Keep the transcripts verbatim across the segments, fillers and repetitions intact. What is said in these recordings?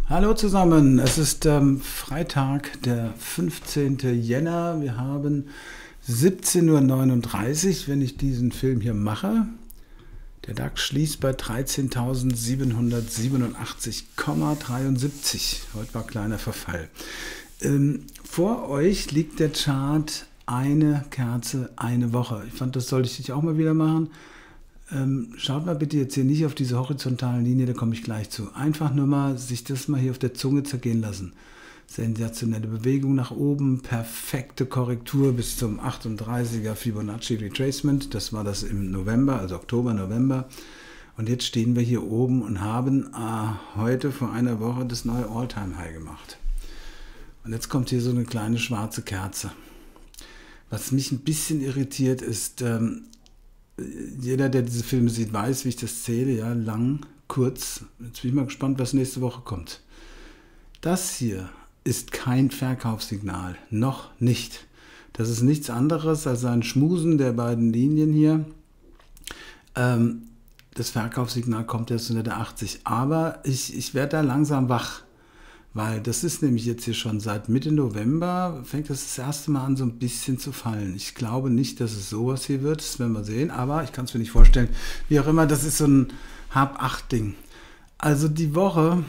Hallo zusammen, es ist ähm, Freitag, der fünfzehnte Jänner. Wir haben siebzehn Uhr neununddreißig, wenn ich diesen Film hier mache. Der DAX schließt bei dreizehntausendsiebenhundertsiebenundachtzig Komma dreiundsiebzig. Heute war kleiner Verfall. Ähm, vor euch liegt der Chart eine Kerze, eine Woche. Ich fand, das sollte ich auch mal wieder machen. Ähm, schaut mal bitte jetzt hier nicht auf diese horizontalen Linie, da komme ich gleich zu. Einfach nur mal sich das mal hier auf der Zunge zergehen lassen. Sensationelle Bewegung nach oben, perfekte Korrektur bis zum achtunddreißiger Fibonacci Retracement. Das war das im November, also Oktober, November. Und jetzt stehen wir hier oben und haben äh, heute vor einer Woche das neue All-Time-High gemacht. Und jetzt kommt hier so eine kleine schwarze Kerze. Was mich ein bisschen irritiert ist, ähm, jeder, der diese Filme sieht, weiß, wie ich das zähle, ja, lang, kurz. Jetzt bin ich mal gespannt, was nächste Woche kommt. Das hier ist kein Verkaufssignal, noch nicht. Das ist nichts anderes als ein Schmusen der beiden Linien hier. Ähm, das Verkaufssignal kommt erst unter der achtzig, aber ich, ich werde da langsam wach. Weil das ist nämlich jetzt hier schon seit Mitte November, fängt das das erste Mal an so ein bisschen zu fallen. Ich glaube nicht, dass es sowas hier wird, das werden wir sehen, aber ich kann es mir nicht vorstellen. Wie auch immer, das ist so ein Hab-Acht-Ding. Also die Woche,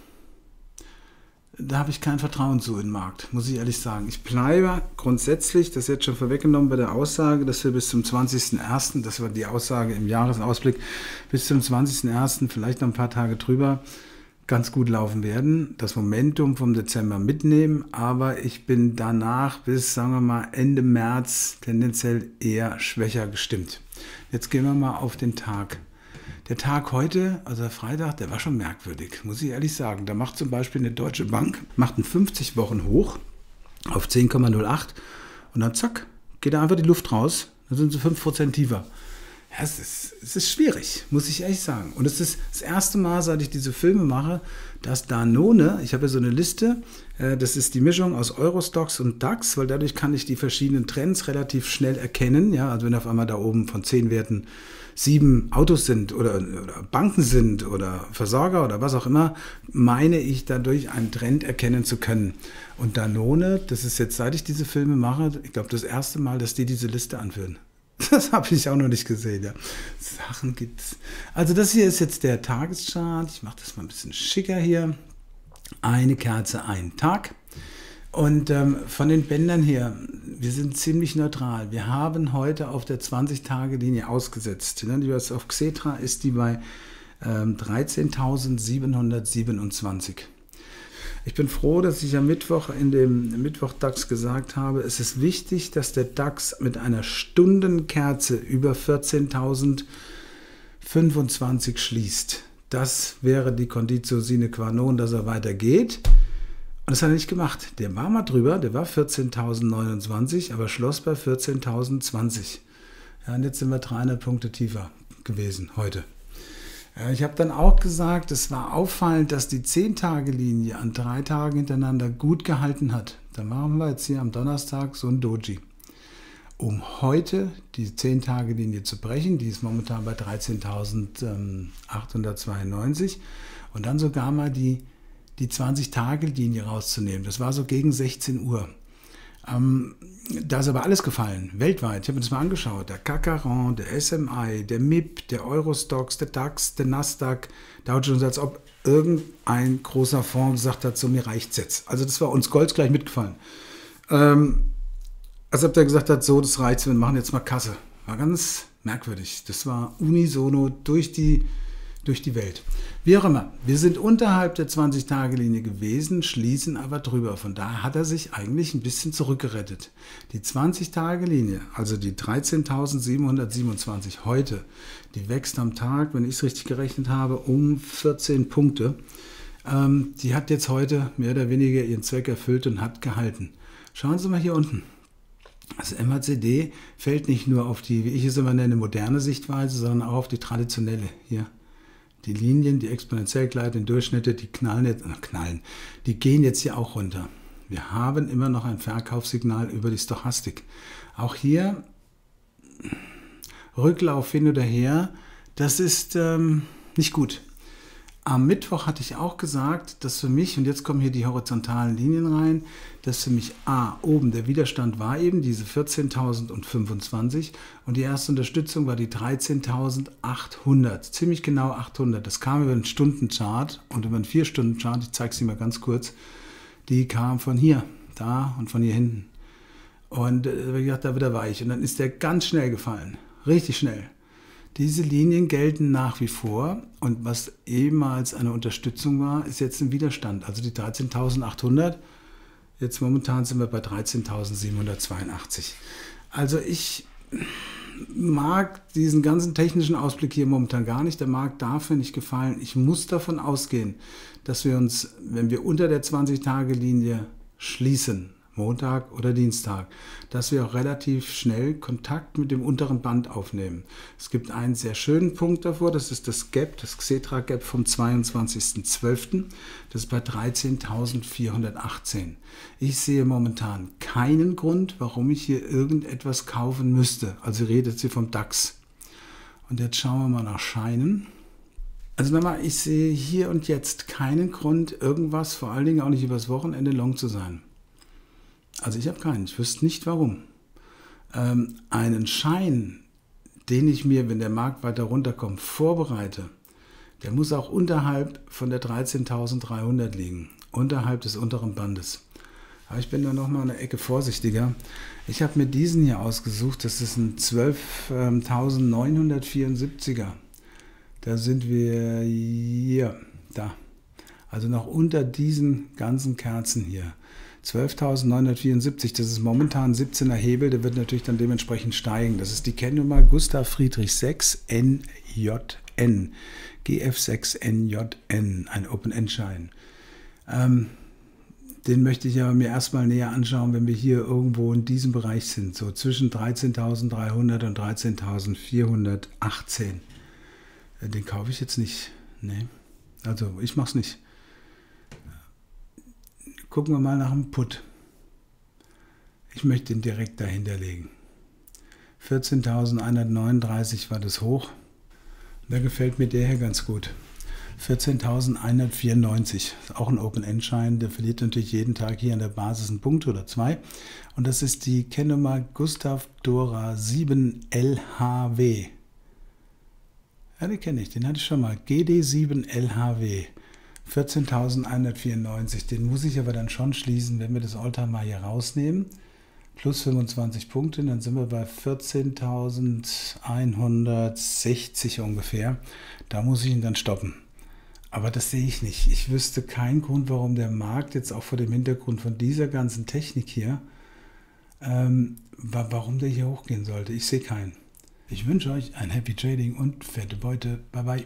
da habe ich kein Vertrauen zu in den Markt, muss ich ehrlich sagen. Ich bleibe grundsätzlich, das ist jetzt schon vorweggenommen bei der Aussage, dass wir bis zum zwanzigsten ersten, das war die Aussage im Jahresausblick, bis zum zwanzigsten ersten, vielleicht noch ein paar Tage drüber, ganz gut laufen werden, das Momentum vom Dezember mitnehmen, aber ich bin danach bis, sagen wir mal, Ende März tendenziell eher schwächer gestimmt. Jetzt gehen wir mal auf den Tag. Der Tag heute, also der Freitag, der war schon merkwürdig, muss ich ehrlich sagen. Da macht zum Beispiel eine Deutsche Bank, macht einen fünfzig Wochen hoch auf zehn Komma null acht und dann zack, geht da einfach die Luft raus, dann sind sie fünf Prozent tiefer. Ja, es ist, es ist schwierig, muss ich ehrlich sagen. Und es ist das erste Mal, seit ich diese Filme mache, dass Danone, ich habe ja so eine Liste, äh, das ist die Mischung aus Euro-Stocks und DAX, weil dadurch kann ich die verschiedenen Trends relativ schnell erkennen. Ja, also wenn auf einmal da oben von zehn Werten sieben Autos sind oder, oder Banken sind oder Versorger oder was auch immer, meine ich dadurch einen Trend erkennen zu können. Und Danone, das ist jetzt, seit ich diese Filme mache, ich glaube das erste Mal, dass die diese Liste anführen. Das habe ich auch noch nicht gesehen. Ja. Sachen gibt's. Also das hier ist jetzt der Tageschart. Ich mache das mal ein bisschen schicker hier. Eine Kerze, ein Tag. Und ähm, von den Bändern her, wir sind ziemlich neutral. Wir haben heute auf der zwanzig-Tage-Linie ausgesetzt. Die was auf Xetra ist die bei ähm, dreizehntausendsiebenhundertsiebenundzwanzig. Ich bin froh, dass ich am Mittwoch in dem Mittwoch-DAX gesagt habe, es ist wichtig, dass der DAX mit einer Stundenkerze über vierzehntausendfünfundzwanzig schließt. Das wäre die Conditio sine qua non, dass er weitergeht. Und das hat er nicht gemacht. Der war mal drüber, der war vierzehntausendneunundzwanzig, aber schloss bei vierzehntausendzwanzig. Ja, und jetzt sind wir dreihundert Punkte tiefer gewesen heute. Ich habe dann auch gesagt, es war auffallend, dass die zehn-Tage-Linie an drei Tagen hintereinander gut gehalten hat. Da machen wir jetzt hier am Donnerstag so ein Doji. Um heute die zehn-Tage-Linie zu brechen, die ist momentan bei dreizehntausendachthundertzweiundneunzig, und dann sogar mal die, die zwanzig-Tage-Linie rauszunehmen. Das war so gegen sechzehn Uhr. Ähm, da ist aber alles gefallen, weltweit. Ich habe mir das mal angeschaut. Der C A C quarante, der S M I, der M I P, der Euro-Stocks, der DAX, der Nasdaq, Dow Jones, als ob irgendein großer Fonds gesagt hat, so mir reicht's jetzt. Also das war uns Gold gleich mitgefallen. Ähm, als ob der gesagt hat, so, das reicht, wir machen jetzt mal Kasse. War ganz merkwürdig. Das war unisono durch die durch die Welt. Wie auch immer, wir sind unterhalb der zwanzig-Tage-Linie gewesen, schließen aber drüber. Von daher hat er sich eigentlich ein bisschen zurückgerettet. Die zwanzig-Tage-Linie, also die dreizehntausendsiebenhundertsiebenundzwanzig heute, die wächst am Tag, wenn ich es richtig gerechnet habe, um vierzehn Punkte. Ähm, die hat jetzt heute mehr oder weniger ihren Zweck erfüllt und hat gehalten. Schauen Sie mal hier unten. Das M A C D fällt nicht nur auf die, wie ich es immer nenne, moderne Sichtweise, sondern auch auf die traditionelle hier. Die Linien, die exponentiell gleitenden Durchschnitte, die knallen jetzt, äh, knallen, die gehen jetzt hier auch runter. Wir haben immer noch ein Verkaufssignal über die Stochastik. Auch hier Rücklauf hin oder her, das ist ähm, nicht gut. am Mittwoch hatte ich auch gesagt, dass für mich, und jetzt kommen hier die horizontalen Linien rein, dass für mich A, oben der Widerstand war eben diese vierzehntausendfünfundzwanzig und die erste Unterstützung war die dreizehntausendachthundert, ziemlich genau achthundert. Das kam über einen Stundenchart und über einen vier Stunden Chart, ich zeige es Ihnen mal ganz kurz, die kam von hier, da und von hier hinten. Und äh, wie gesagt, da wieder weich. Und dann ist der ganz schnell gefallen, richtig schnell. Diese Linien gelten nach wie vor und was ehemals eine Unterstützung war, ist jetzt ein Widerstand. Also die dreizehntausendachthundert, jetzt momentan sind wir bei dreizehntausendsiebenhundertzweiundachtzig. Also ich mag diesen ganzen technischen Ausblick hier momentan gar nicht. Der Markt darf mir nicht gefallen. Ich muss davon ausgehen, dass wir uns, wenn wir unter der zwanzig-Tage-Linie schließen, Montag oder Dienstag, dass wir auch relativ schnell Kontakt mit dem unteren Band aufnehmen. Es gibt einen sehr schönen Punkt davor, das ist das Gap, das Xetra Gap vom zweiundzwanzigsten zwölften Das ist bei dreizehntausendvierhundertachtzehn. Ich sehe momentan keinen Grund, warum ich hier irgendetwas kaufen müsste. Also ich rede jetzt hier vom DAX. Und jetzt schauen wir mal nach Scheinen. Also nochmal, ich sehe hier und jetzt keinen Grund, irgendwas, vor allen Dingen auch nicht übers Wochenende long zu sein. Also ich habe keinen, ich wüsste nicht warum. Ähm, einen Schein, den ich mir, wenn der Markt weiter runterkommt, vorbereite, der muss auch unterhalb von der dreizehntausenddreihundert liegen, unterhalb des unteren Bandes. Aber ich bin da nochmal eine Ecke vorsichtiger. Ich habe mir diesen hier ausgesucht, das ist ein zwölftausendneunhundertvierundsiebziger. Da sind wir hier, da. Also noch unter diesen ganzen Kerzen hier. zwölftausendneunhundertvierundsiebzig, das ist momentan ein siebzehner Hebel, der wird natürlich dann dementsprechend steigen. Das ist die Kennnummer Gustav Friedrich sechs N J N, G F sechs N J N, ein Open-End-Schein. Ähm, den möchte ich aber mir erstmal näher anschauen, wenn wir hier irgendwo in diesem Bereich sind, so zwischen dreizehntausenddreihundert und dreizehntausendvierhundertachtzehn. Den kaufe ich jetzt nicht. Nee. Also ich mache es nicht. Gucken wir mal nach dem Put. Ich möchte ihn direkt dahinter legen. vierzehntausendeinhundertneununddreißig war das Hoch. Da gefällt mir der hier ganz gut. vierzehntausendeinhundertvierundneunzig. Ist auch ein Open-End-Schein. Der verliert natürlich jeden Tag hier an der Basis einen Punkt oder zwei. Und das ist die Kennnummer Gustav Dora sieben L H W. Ja, den kenne ich. Den hatte ich schon mal. G D sieben L H W. vierzehntausendeinhundertvierundneunzig, den muss ich aber dann schon schließen, wenn wir das Alltime mal hier rausnehmen. Plus fünfundzwanzig Punkte, dann sind wir bei vierzehntausendeinhundertsechzig ungefähr. Da muss ich ihn dann stoppen. Aber das sehe ich nicht. Ich wüsste keinen Grund, warum der Markt jetzt auch vor dem Hintergrund von dieser ganzen Technik hier, ähm, warum der hier hochgehen sollte. Ich sehe keinen. Ich wünsche euch ein Happy Trading und fette Beute. Bye bye.